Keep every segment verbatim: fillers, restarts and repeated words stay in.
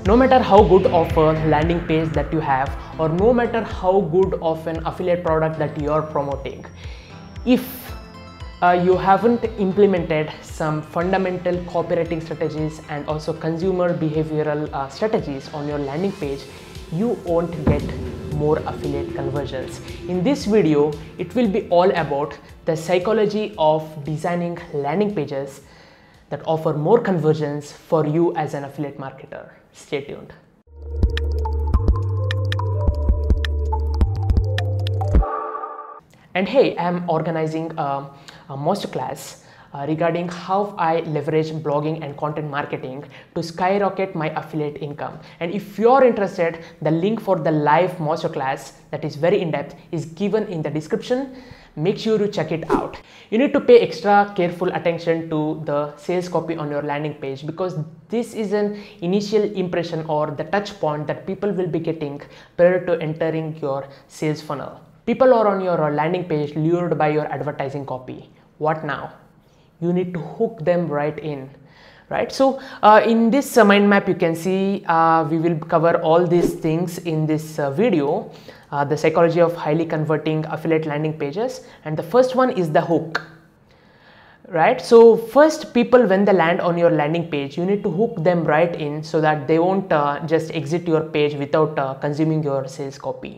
No matter how good of a landing page that you have, or no matter how good of an affiliate product that you are promoting, if uh, you haven't implemented some fundamental copywriting strategies and also consumer behavioral uh, strategies on your landing page, you won't get more affiliate conversions. In this video, it will be all about the psychology of designing landing pages that offer more conversions for you as an affiliate marketer. Stay tuned. And hey, I'm organizing a, a masterclass uh, regarding how I leverage blogging and content marketing to skyrocket my affiliate income. And if you're interested, the link for the live masterclass that is very in-depth is given in the description. Make sure to check it out. You need to pay extra careful attention to the sales copy on your landing page, because this is an initial impression or the touch point that people will be getting prior to entering your sales funnel. People are on your landing page lured by your advertising copy. What now? You need to hook them right in. Right, so uh, in this uh, mind map, you can see uh, we will cover all these things in this uh, video. Uh, the psychology of highly converting affiliate landing pages, and the first one is the hook. Right, so first, people when they land on your landing page, you need to hook them right in so that they won't uh, just exit your page without uh, consuming your sales copy.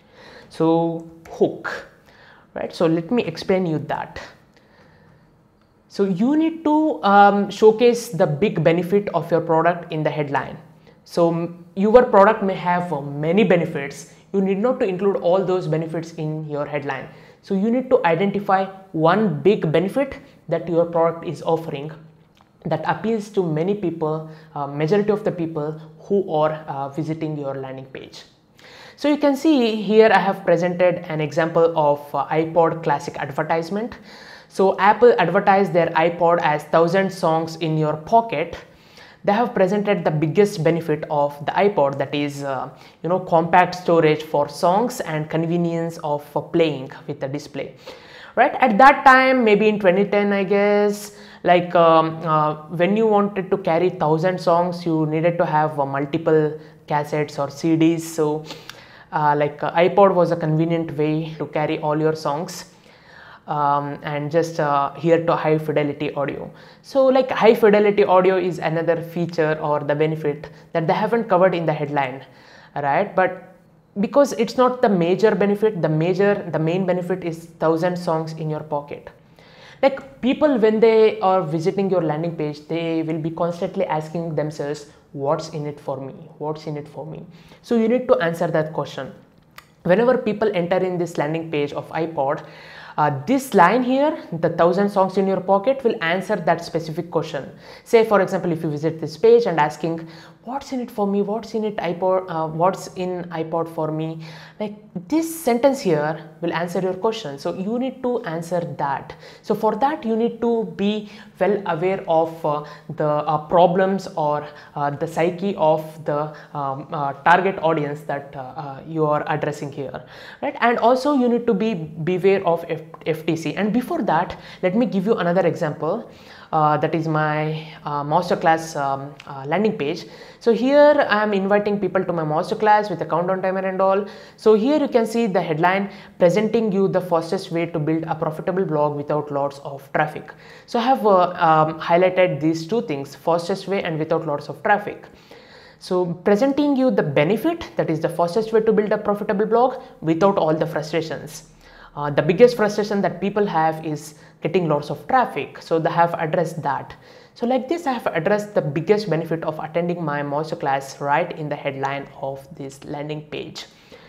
So hook, right? So let me explain you that. So you need to um, showcase the big benefit of your product in the headline. So your product may have uh, many benefits. You need not to include all those benefits in your headline. So you need to identify one big benefit that your product is offering that appeals to many people, uh, majority of the people who are uh, visiting your landing page. So you can see here I have presented an example of uh, iPod Classic advertisement. So Apple advertised their iPod as one thousand songs in your pocket. They have presented the biggest benefit of the iPod, that is uh, you know compact storage for songs and convenience of uh, playing with the display. Right, at that time, maybe in twenty ten, I guess, like um, uh, when you wanted to carry one thousand songs, you needed to have uh, multiple cassettes or C Ds. So uh, like uh, iPod was a convenient way to carry all your songs. Um, and just uh, hear to high fidelity audio. So like high fidelity audio is another feature or the benefit that they haven't covered in the headline, right? But because it's not the major benefit, the major, the main benefit is one thousand songs in your pocket. Like people, when they are visiting your landing page, they will be constantly asking themselves, what's in it for me? What's in it for me? So you need to answer that question. Whenever people enter in this landing page of iPod, Uh, this line here, the thousand songs in your pocket, will answer that specific question. Say for example, if you visit this page and asking, what's in it for me, what's in it iPod, uh, what's in iPod for me, like this sentence here will answer your question. So you need to answer that. So for that, you need to be well aware of uh, the uh, problems or uh, the psyche of the um, uh, target audience that uh, uh, you are addressing here, right? And also you need to be beware of F T C. And before that, let me give you another example. Uh, that is my uh, masterclass um, uh, landing page. So here I am inviting people to my masterclass with a countdown timer and all. So here you can see the headline, presenting you the fastest way to build a profitable blog without lots of traffic. So I have uh, um, highlighted these two things, fastest way and without lots of traffic. So presenting you the benefit, that is the fastest way to build a profitable blog without all the frustrations. Uh, the biggest frustration that people have is getting lots of traffic. So they have addressed that. So like this, I have addressed the biggest benefit of attending my masterclass right in the headline of this landing page.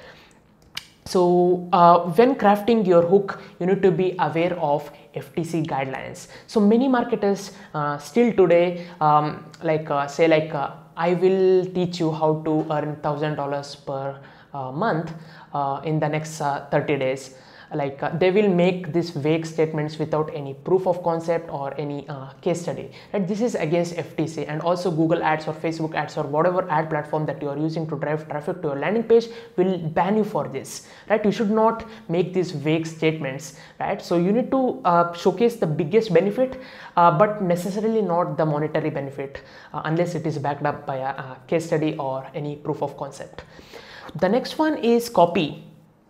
So uh, when crafting your hook, you need to be aware of F T C guidelines. So many marketers uh, still today um, like uh, say like uh, I will teach you how to earn one thousand dollars per uh, month uh, in the next uh, thirty days. like uh, they will make these vague statements without any proof of concept or any uh, case study, right? This is against F T C, and also Google ads or Facebook ads or whatever ad platform that you are using to drive traffic to your landing page will ban you for this, right? You should not make these vague statements, right? So you need to uh, showcase the biggest benefit, uh, but necessarily not the monetary benefit, uh, unless it is backed up by a, a case study or any proof of concept. The next one is copy.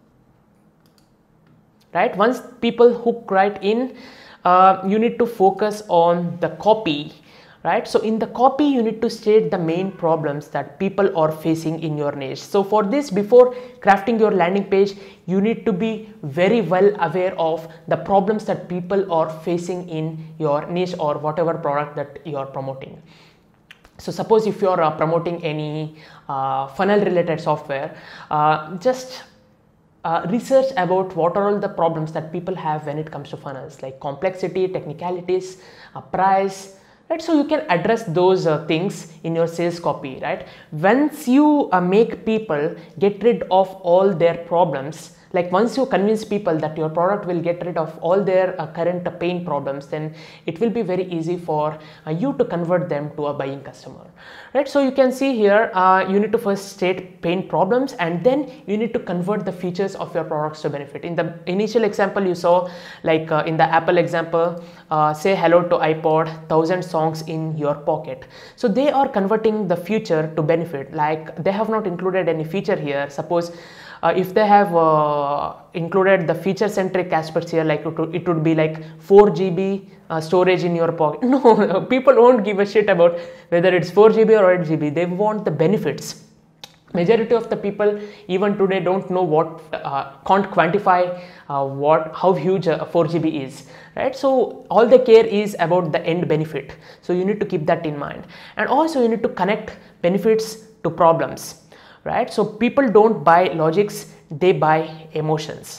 Right? Once people hook right in, uh, you need to focus on the copy, right? So in the copy, you need to state the main problems that people are facing in your niche. So for this, before crafting your landing page, you need to be very well aware of the problems that people are facing in your niche or whatever product that you are promoting. So suppose if you are uh, promoting any uh, funnel related software, uh, just Uh, research about what are all the problems that people have when it comes to funnels, like complexity, technicalities, uh, price, right? So you can address those uh, things in your sales copy, right? Once you uh, make people get rid of all their problems, like once you convince people that your product will get rid of all their uh, current uh, pain problems, then it will be very easy for uh, you to convert them to a buying customer, right? So you can see here, uh, you need to first state pain problems, and then you need to convert the features of your products to benefit. In the initial example you saw, like uh, in the Apple example, uh, say hello to iPod, thousand songs in your pocket. So they are converting the feature to benefit, like they have not included any feature here. Suppose Uh, if they have uh, included the feature centric aspects here, like it would, it would be like four G B uh, storage in your pocket. No, people won't give a shit about whether it's four G B or eight G B. They want the benefits. Majority of the people even today don't know what, uh, can't quantify uh, what, how huge uh, four G B is, right? So all they care is about the end benefit. So you need to keep that in mind. And also you need to connect benefits to problems, right? So people don't buy logics, they buy emotions.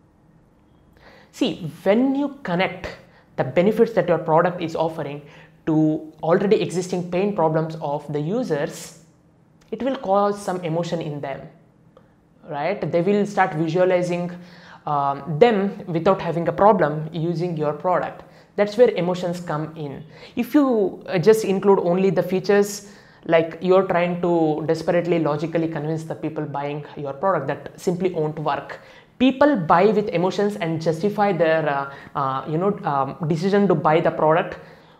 See, when you connect the benefits that your product is offering to already existing pain problems of the users, it will cause some emotion in them, right? They will start visualizing um, them without having a problem using your product. That's where emotions come in. If you uh, just include only the features, like you're trying to desperately logically convince the people buying your product, that simply won't work. People buy with emotions and justify their uh, uh, you know um, decision to buy the product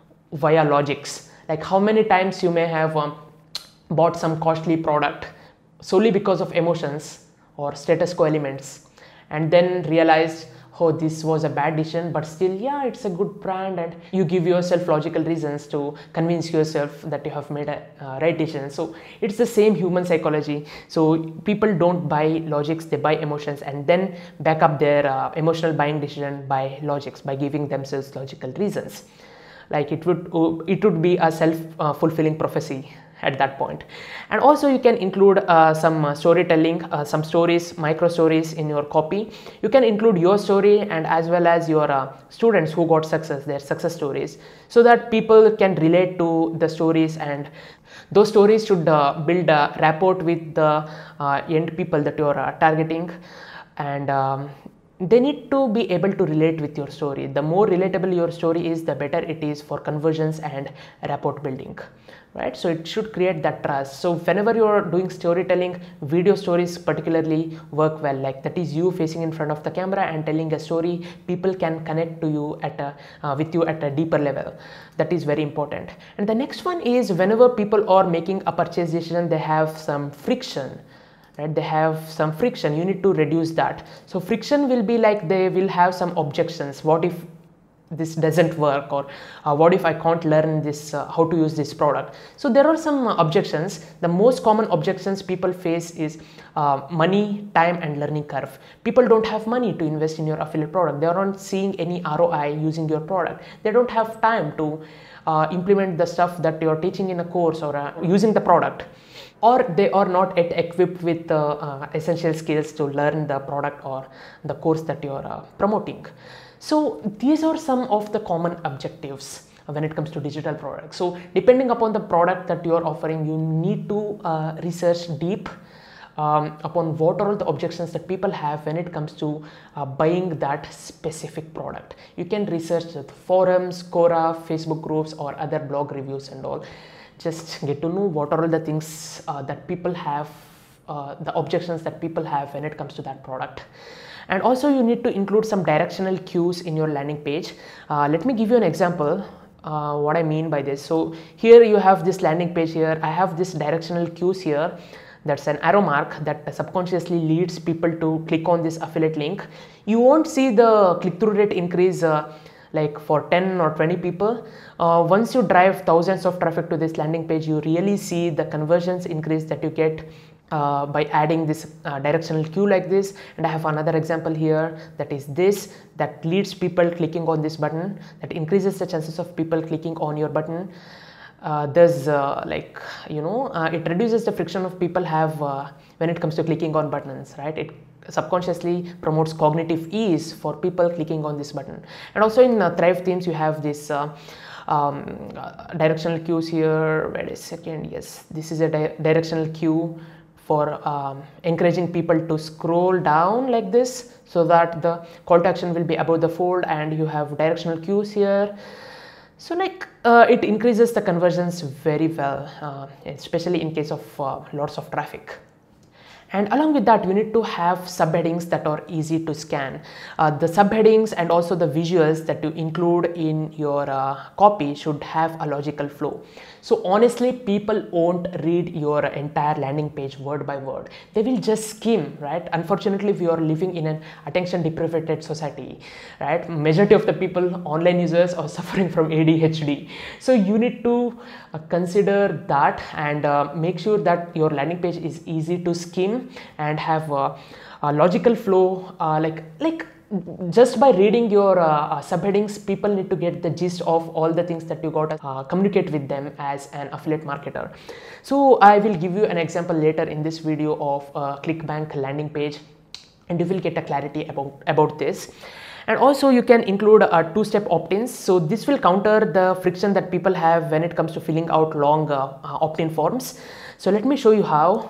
via logics. Like how many times you may have um, bought some costly product solely because of emotions or status quo elements, and then realized, oh, this was a bad decision, but still, yeah, it's a good brand, and you give yourself logical reasons to convince yourself that you have made a uh, right decision. So it's the same human psychology. So people don't buy logics, they buy emotions, and then back up their uh, emotional buying decision by logics, by giving themselves logical reasons. Like it would, it would be a self-fulfilling uh, prophecy at that point. And also you can include uh, some uh, storytelling, uh, some stories, micro stories in your copy. You can include your story and as well as your uh, students who got success, their success stories, so that people can relate to the stories, and those stories should uh, build a rapport with the uh, end people that you are uh, targeting, and um, they need to be able to relate with your story. The more relatable your story is, the better it is for conversions and rapport building, right? So it should create that trust. So whenever you are doing storytelling, video stories particularly work well. Like that is you facing in front of the camera and telling a story. People can connect to you at a uh, with you at a deeper level. That is very important. And the next one is, whenever people are making a purchase decision, they have some friction. Right, they have some friction. You need to reduce that. So friction will be like they will have some objections. What if this doesn't work, or uh, what if I can't learn this, uh, how to use this product? So there are some uh, objections. The most common objections people face is uh, money, time, and learning curve. People don't have money to invest in your affiliate product. They aren't seeing any R O I using your product. They don't have time to uh, implement the stuff that you're teaching in a course or uh, using the product. Or they are not yet equipped with the uh, essential skills to learn the product or the course that you are uh, promoting. So these are some of the common objectives when it comes to digital products. So depending upon the product that you are offering, you need to uh, research deep um, upon what are all the objections that people have when it comes to uh, buying that specific product. You can research the forums, Quora, Facebook groups, or other blog reviews and all. Just get to know what are all the things uh, that people have, uh, the objections that people have when it comes to that product. And also you need to include some directional cues in your landing page. Uh, let me give you an example. Uh, what I mean by this. So here you have this landing page here. I have this directional cues here. That's an arrow mark that subconsciously leads people to click on this affiliate link. You won't see the click-through rate increase uh, like for ten or twenty people. Uh, once you drive thousands of traffic to this landing page, you really see the conversions increase that you get Uh, by adding this uh, directional cue like this. And I have another example here, that is this, that leads people clicking on this button, that increases the chances of people clicking on your button. Uh, there's uh, like, you know, uh, it reduces the friction of people have uh, when it comes to clicking on buttons, right? It subconsciously promotes cognitive ease for people clicking on this button. And also in uh, Thrive themes, you have this uh, um, uh, directional cues here. Wait a second. Yes, this is a di directional cue for um, encouraging people to scroll down like this, so that the call to action will be above the fold, and you have directional cues here. So like uh, it increases the conversions very well, uh, especially in case of uh, lots of traffic. And along with that, you need to have subheadings that are easy to scan. Uh, the subheadings and also the visuals that you include in your uh, copy should have a logical flow. So honestly, people won't read your entire landing page word by word. They will just skim, right? Unfortunately, we are living in an attention deprived society, right? Majority of the people, online users, are suffering from A D H D. So you need to uh, consider that and uh, make sure that your landing page is easy to skim and have a, a logical flow. Uh, like like just by reading your uh, uh, subheadings, people need to get the gist of all the things that you got to uh, communicate with them as an affiliate marketer. So I will give you an example later in this video of a ClickBank landing page, and you will get a clarity about about this. And also you can include uh, two-step opt-ins. So this will counter the friction that people have when it comes to filling out long uh, uh, opt-in forms. So let me show you how.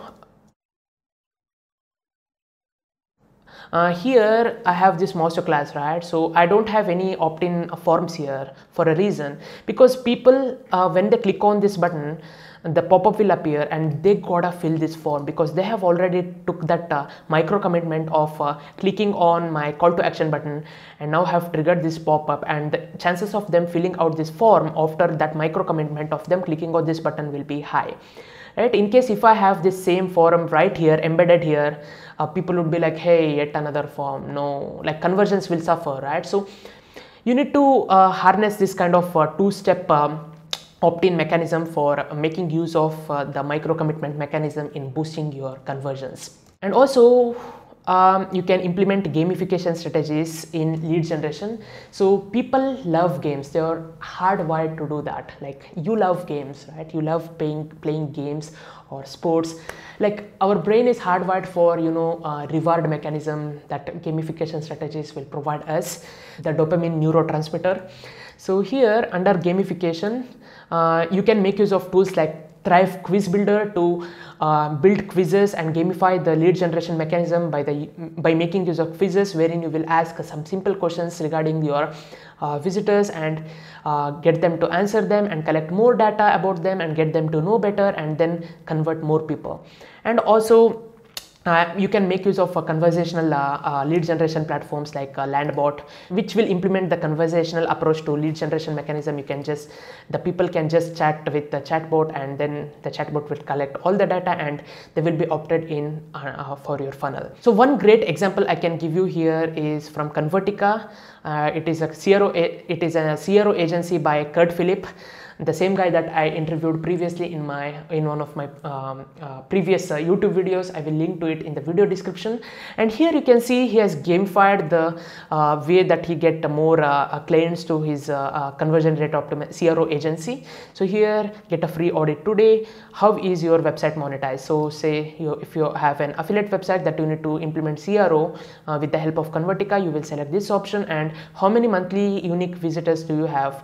Uh, here I have this masterclass, right? So I don't have any opt-in forms here for a reason, because people uh, when they click on this button, the pop-up will appear and they gotta fill this form, because they have already took that uh, micro commitment of uh, clicking on my call to action button and now have triggered this pop-up, and the chances of them filling out this form after that micro commitment of them clicking on this button will be high. Right? In case if I have this same form right here embedded here, uh, people would be like, hey, yet another form. No, like conversions will suffer, right? So you need to uh, harness this kind of uh, two-step um, opt-in mechanism for making use of uh, the micro commitment mechanism in boosting your conversions. And also Um, you can implement gamification strategies in lead generation. So people love games, they are hardwired to do that. Like you love games, right? You love playing playing games or sports. Like our brain is hardwired for, you know, uh, reward mechanism that gamification strategies will provide us, the dopamine neurotransmitter. So here under gamification, uh, you can make use of tools like Thrive Quiz Builder to uh, build quizzes and gamify the lead generation mechanism by the by making use of quizzes wherein you will ask some simple questions regarding your uh, visitors and uh, get them to answer them and collect more data about them and get them to know better and then convert more people. And also Uh, you can make use of uh, conversational uh, uh, lead generation platforms like uh, Landbot, which will implement the conversational approach to lead generation mechanism. You can just, the people can just chat with the chatbot, and then the chatbot will collect all the data and they will be opted in uh, uh, for your funnel. So one great example I can give you here is from Convertica. Uh, it is a C R O, it is a C R O agency by Kurt Phillip, the same guy that I interviewed previously in my in one of my um, uh, previous uh, YouTube videos. I will link to it in the video description. And here you can see he has gamified the uh, way that he get more uh, clients to his uh, uh, conversion rate optimized C R O agency. So here, get a free audit today. How is your website monetized? So say you, if you have an affiliate website that you need to implement C R O uh, with the help of Convertica, you will select this option, and how many monthly unique visitors do you have?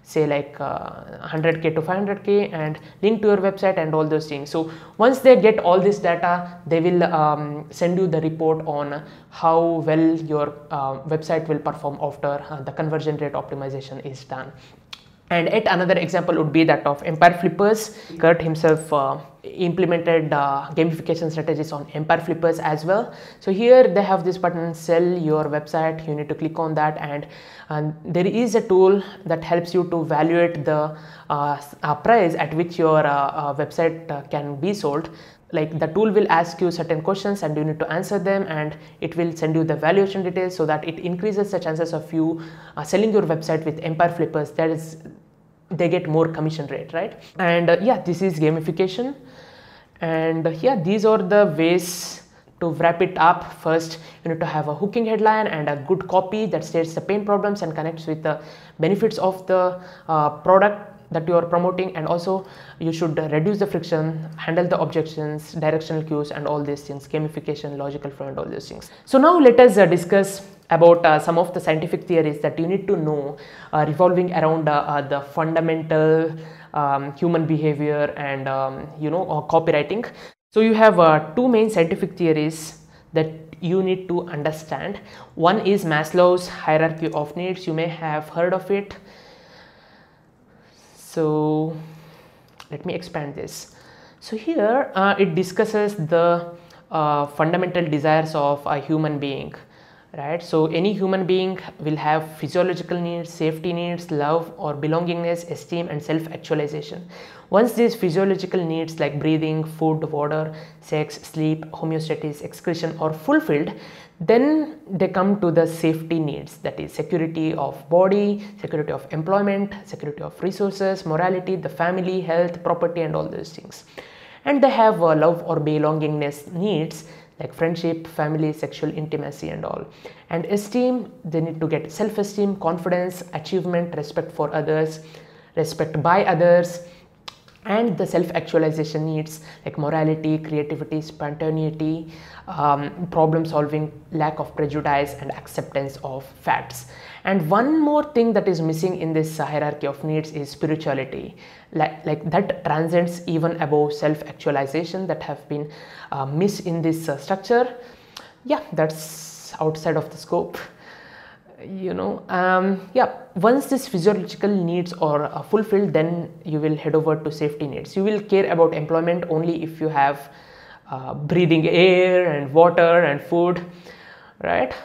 say like uh, one hundred K to five hundred K and link to your website and all those things. So once they get all this data, they will um, send you the report on how well your uh, website will perform after uh, the conversion rate optimization is done. And yet another example would be that of Empire Flippers. Kurt himself uh, implemented uh, gamification strategies on Empire Flippers as well. So here they have this button, sell your website. You need to click on that, and, and there is a tool that helps you to evaluate the uh, uh, price at which your uh, uh, website uh, can be sold. Like the tool will ask you certain questions and you need to answer them, and it will send you the valuation details so that it increases the chances of you uh, selling your website with Empire Flippers. That is, they get more commission rate, right? And uh, yeah, this is gamification. And uh, yeah, these are the ways to wrap it up. First, you need to have a hooking headline and a good copy that states the pain problems and connects with the benefits of the uh, product that you are promoting, and also you should reduce the friction, handle the objections, directional cues, and all these things, gamification, logical flow, and all those things. So now let us uh, discuss about uh, some of the scientific theories that you need to know uh, revolving around uh, uh, the fundamental um, human behavior and um, you know uh, copywriting. So you have uh, two main scientific theories that you need to understand. One is Maslow's hierarchy of needs. You may have heard of it. So let me expand this. So here uh, it discusses the uh, fundamental desires of a human being, right? So any human being will have physiological needs, safety needs, love or belongingness, esteem, and self-actualization. Once these physiological needs like breathing, food, water, sex, sleep, homeostasis, excretion are fulfilled, then they come to the safety needs, that is security of body, security of employment, security of resources, morality, the family, health, property, and all those things. And they have uh, love or belongingness needs like friendship, family, sexual intimacy, and all. And esteem, they need to get self-esteem, confidence, achievement, respect for others, respect by others. And the self-actualization needs like morality, creativity, spontaneity, um, problem solving, lack of prejudice, and acceptance of facts. And one more thing that is missing in this hierarchy of needs is spirituality, like, like that transcends even above self-actualization, that have been uh, missed in this uh, structure. Yeah, that's outside of the scope. You know, um, yeah, once these physiological needs are uh, fulfilled, then you will head over to safety needs. You will care about employment only if you have uh, breathing air and water and food, right?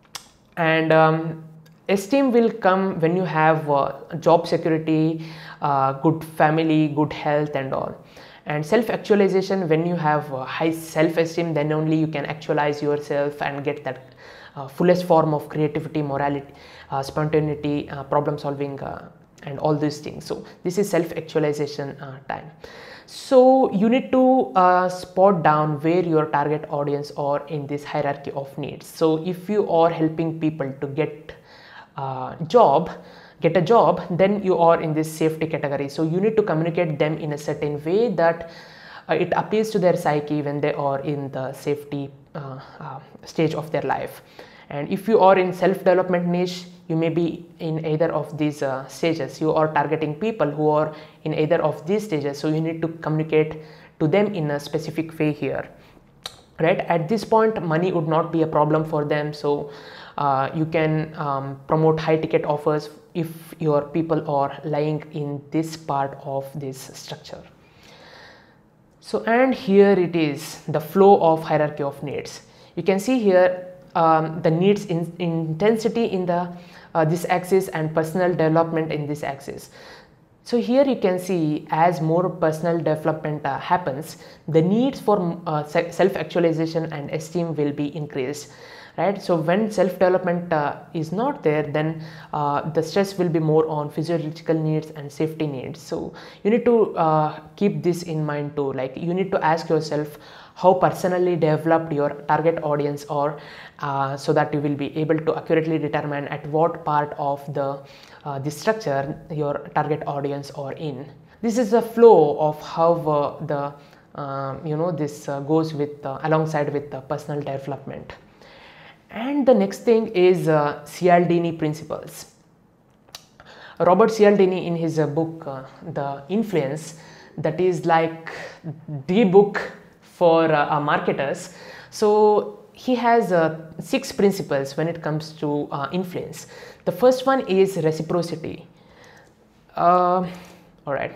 And um, esteem will come when you have uh, job security, uh, good family, good health, and all. And self-actualization, when you have uh, high self-esteem, then only you can actualize yourself and get that Uh, fullest form of creativity, morality, uh, spontaneity, uh, problem solving, uh, and all these things. So this is self-actualization uh, time. So you need to uh, spot down where your target audience are in this hierarchy of needs. So if you are helping people to get uh, job get a job, then you are in this safety category. So you need to communicate them in a certain way that uh, it appeals to their psyche when they are in the safety uh, uh, stage of their life. And if you are in self-development niche, you may be in either of these uh, stages. You are targeting people who are in either of these stages, so you need to communicate to them in a specific way here, right? At this point, money would not be a problem for them, so uh, you can um, promote high ticket offers if your people are lying in this part of this structure. So, and here it is, the flow of hierarchy of needs. You can see here um, the needs in, intensity in the uh, this axis and personal development in this axis. So here you can see as more personal development uh, happens, the needs for uh, self-actualization and esteem will be increased, right? So when self-development uh, is not there, then uh, the stress will be more on physiological needs and safety needs. So you need to uh, keep this in mind too. Like you need to ask yourself how personally developed your target audience are, uh, so that you will be able to accurately determine at what part of the uh, the structure your target audience are in. This is a flow of how uh, the uh, you know this uh, goes with uh, alongside with the personal development. And the next thing is uh, Cialdini principles. Robert Cialdini, in his uh, book uh, The Influence, that is like the book for uh, uh, marketers. So he has uh, six principles when it comes to uh, influence. The first one is reciprocity. Uh, all right.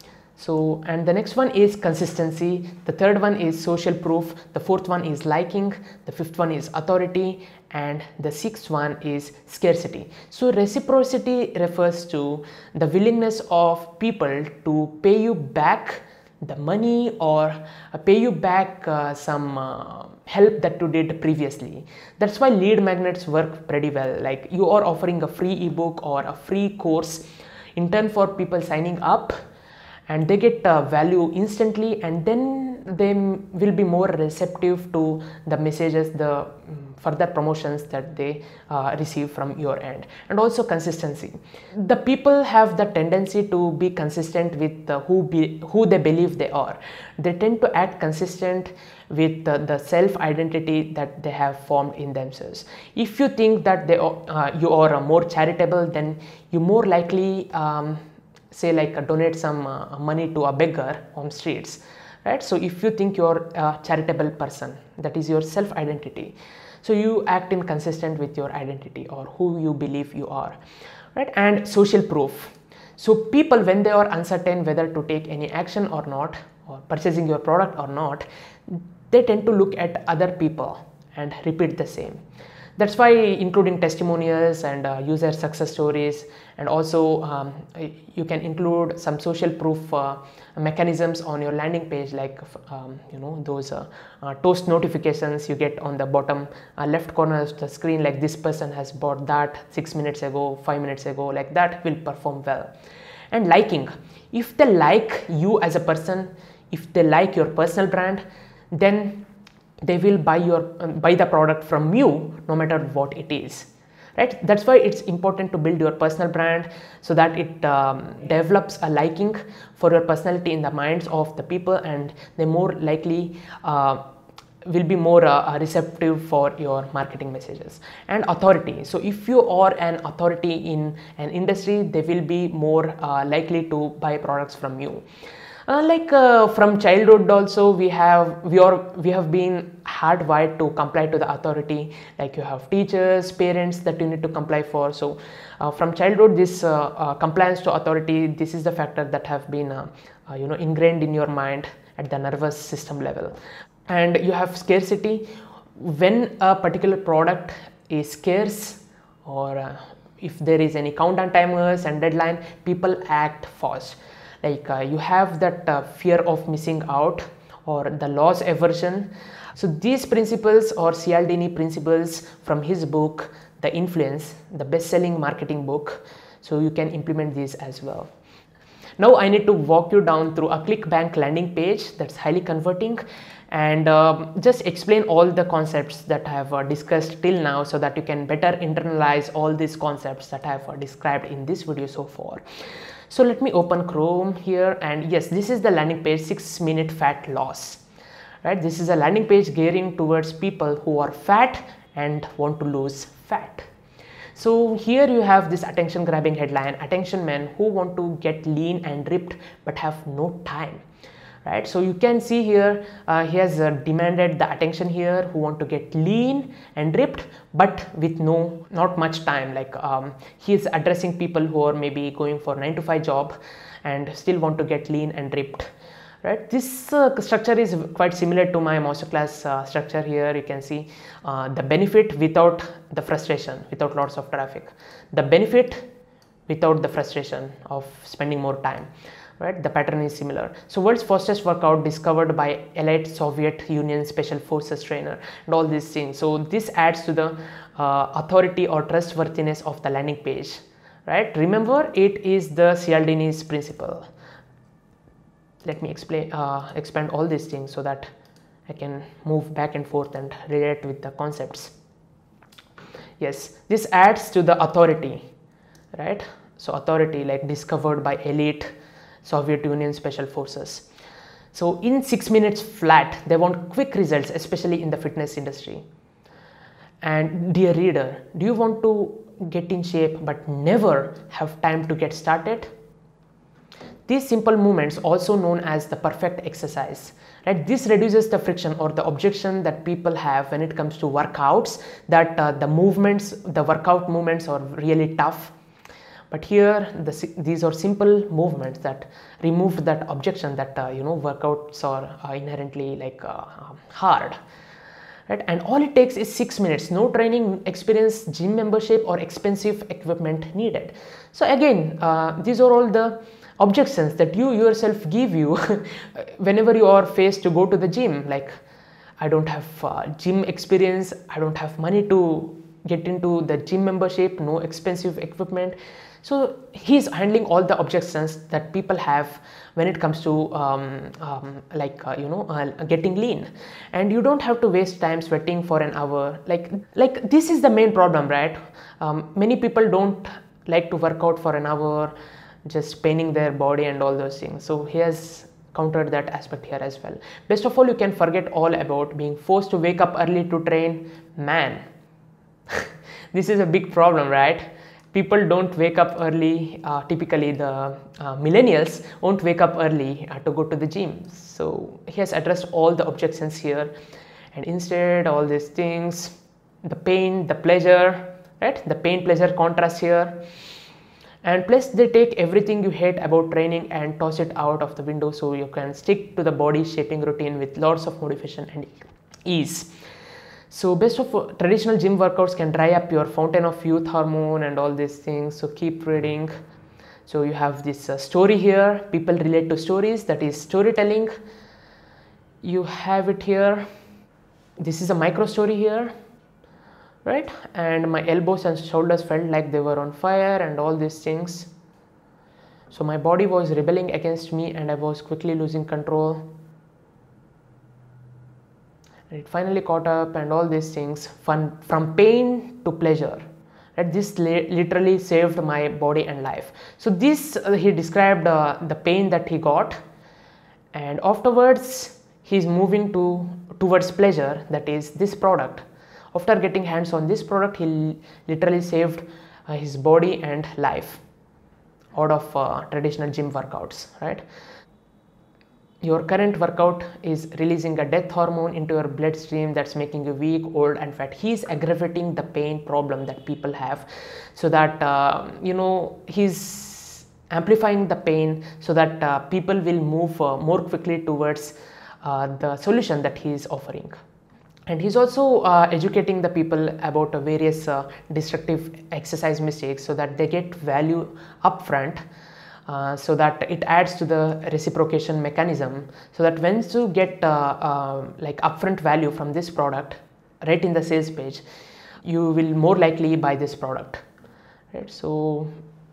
So, and the next one is consistency. The third one is social proof. The fourth one is liking. The fifth one is authority. And the sixth one is scarcity. So reciprocity refers to the willingness of people to pay you back the money or uh, pay you back uh, some uh, help that you did previously. That's why lead magnets work pretty well. Like you are offering a free ebook or a free course in turn for people signing up, and they get uh, value instantly, and then they will be more receptive to the messages, the um, further promotions that they uh, receive from your end. And also consistency. The people have the tendency to be consistent with uh, who be, who they believe they are. They tend to act consistent with uh, the self identity that they have formed in themselves. If you think that they are, uh, you are uh, more charitable, then you more likely um, say like uh, donate some uh, money to a beggar on streets, right? So if you think you're a charitable person, that is your self identity, so you act in consistent with your identity or who you believe you are, right? And social proof. So people, when they are uncertain whether to take any action or not, or purchasing your product or not, they tend to look at other people and repeat the same. That's why including testimonials and uh, user success stories, and also um, you can include some social proof uh, mechanisms on your landing page, like um, you know those uh, uh, toast notifications you get on the bottom uh, left corner of the screen, like this person has bought that six minutes ago, five minutes ago, like that will perform well. And liking. If they like you as a person, if they like your personal brand, then they will buy your um, buy the product from you no matter what it is, right? That's why it's important to build your personal brand, so that it um, develops a liking for your personality in the minds of the people, and they more likely uh, will be more uh, receptive for your marketing messages. And authority. So if you are an authority in an industry, they will be more uh, likely to buy products from you. Uh, like uh, from childhood also, we have we are we have been hardwired to comply to the authority. Like you have teachers, parents that you need to comply for. So uh, from childhood, this uh, uh, compliance to authority, this is the factor that have been uh, uh, you know ingrained in your mind at the nervous system level. And you have scarcity. When a particular product is scarce, or uh, if there is any countdown timers and deadline, people act fast. Like uh, you have that uh, fear of missing out or the loss aversion. So these principles, or Cialdini principles from his book The Influence, the best-selling marketing book, so you can implement these as well. Now I need to walk you down through a ClickBank landing page that's highly converting, and um, just explain all the concepts that I have uh, discussed till now, so that you can better internalize all these concepts that I have uh, described in this video so far. So let me open Chrome here, and yes, this is the landing page, six minute fat loss, right? This is a landing page gearing towards people who are fat and want to lose fat. So here you have this attention grabbing headline, attention men who want to get lean and ripped but have no time, right? So you can see here uh, he has uh, demanded the attention here, who want to get lean and ripped but with no not much time. Like um, he is addressing people who are maybe going for nine to five job and still want to get lean and ripped, right? This uh, structure is quite similar to my masterclass uh, structure. Here you can see uh, the benefit without the frustration, without lots of traffic, the benefit without the frustration of spending more time, right? The pattern is similar. So world's fastest workout discovered by elite Soviet Union special forces trainer, and all these things. So this adds to the uh, authority or trustworthiness of the landing page, right? Remember, it is the Cialdini's principle. Let me explain uh, expand all these things so that I can move back and forth and relate with the concepts. Yes, this adds to the authority, right? So authority, like discovered by elite Soviet Union special forces. So in six minutes flat, they want quick results, especially in the fitness industry. And dear reader, do you want to get in shape but never have time to get started? These simple movements, also known as the perfect exercise, right? This reduces the friction or the objection that people have when it comes to workouts, that uh, the movements, the workout movements are really tough. But here, the, these are simple movements that remove that objection that uh, you know workouts are uh, inherently like uh, hard. Right? And all it takes is six minutes. No training experience, gym membership, or expensive equipment needed. So again, uh, these are all the objections that you yourself give you whenever you are faced to go to the gym. Like, I don't have uh, gym experience, I don't have money to get into the gym membership, no expensive equipment. So he's handling all the objections that people have when it comes to um, um, like uh, you know uh, getting lean. And you don't have to waste time sweating for an hour. Like like this is the main problem, right? Um, many people don't like to work out for an hour, just paining their body and all those things. So he has countered that aspect here as well. Best of all, you can forget all about being forced to wake up early to train. Man, this is a big problem, right? People don't wake up early. Uh, typically, the uh, millennials won't wake up early uh, to go to the gym. So he has addressed all the objections here, and instead, all these things, the pain, the pleasure, right? The pain pleasure contrast here. And plus, they take everything you hate about training and toss it out of the window, so you can stick to the body shaping routine with lots of motivation and ease. So best of all, traditional gym workouts can dry up your fountain of youth hormone and all these things. So keep reading. So you have this uh, story here. People relate to stories, that is storytelling. You have it here. This is a micro story here, right? And my elbows and shoulders felt like they were on fire and all these things. So my body was rebelling against me and I was quickly losing control. It finally caught up and all these things, fun, from pain to pleasure. Right? This literally saved my body and life. So this uh, he described uh, the pain that he got, and afterwards he's moving to towards pleasure, that is this product. After getting hands on this product, he literally saved uh, his body and life out of uh, traditional gym workouts, right? Your current workout is releasing a death hormone into your bloodstream that's making you weak, old and fat. He's aggravating the pain problem that people have, so that uh, you know he's amplifying the pain so that uh, people will move uh, more quickly towards uh, the solution that he is offering. And he's also uh, educating the people about uh, various uh, destructive exercise mistakes so that they get value upfront. Uh, so that it adds to the reciprocation mechanism, so that once you get uh, uh, like upfront value from this product right in the sales page, you will more likely buy this product, right? So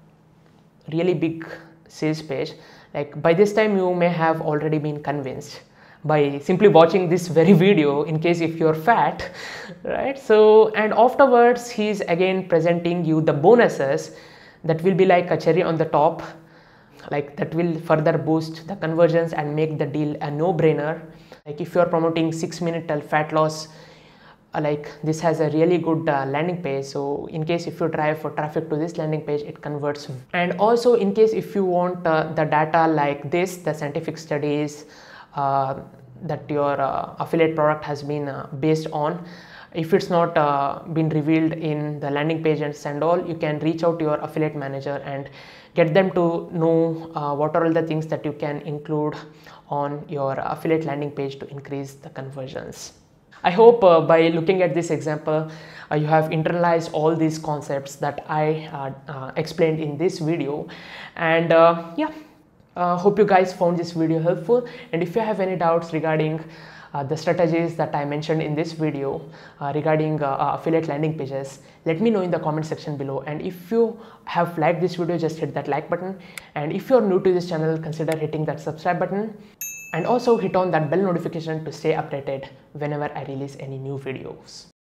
really big sales page. Like by this time you may have already been convinced by simply watching this very video, in case if you're fat, right? So and afterwards he's again presenting you the bonuses that will be like a cherry on the top, like that will further boost the conversions and make the deal a no-brainer. Like if you are promoting six minute fat loss, uh, like this has a really good uh, landing page. So in case if you drive for traffic to this landing page, it converts. And also in case if you want uh, the data like this, the scientific studies uh, that your uh, affiliate product has been uh, based on, if it's not uh, been revealed in the landing pages and all, you can reach out to your affiliate manager and get them to know uh, what are all the things that you can include on your affiliate landing page to increase the conversions. I hope uh, by looking at this example, uh, you have internalized all these concepts that I uh, uh, explained in this video. And uh, yeah, uh, hope you guys found this video helpful. And if you have any doubts regarding Uh, the strategies that I mentioned in this video uh, regarding uh, uh, affiliate landing pages, let me know in the comment section below. And if you have liked this video, just hit that like button. And if you're new to this channel, consider hitting that subscribe button, and also hit on that bell notification to stay updated whenever I release any new videos.